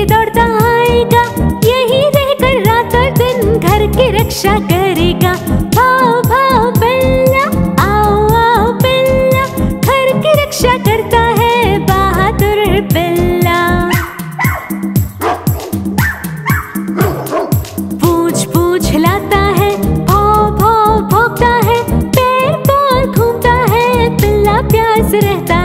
से दौड़ता आएगा, यही रहकर रात और दिन घर की रक्षा करेगा। भाव भाव बिल्ला, आओ आओ बिल्ला, घर की रक्षा करता है बहादुर बिल्ला। पूंछ पूंछ हिलाता है, भौं भौं भौंकता है, पैर पैर घूमता है, बिल्ला प्यार से रहता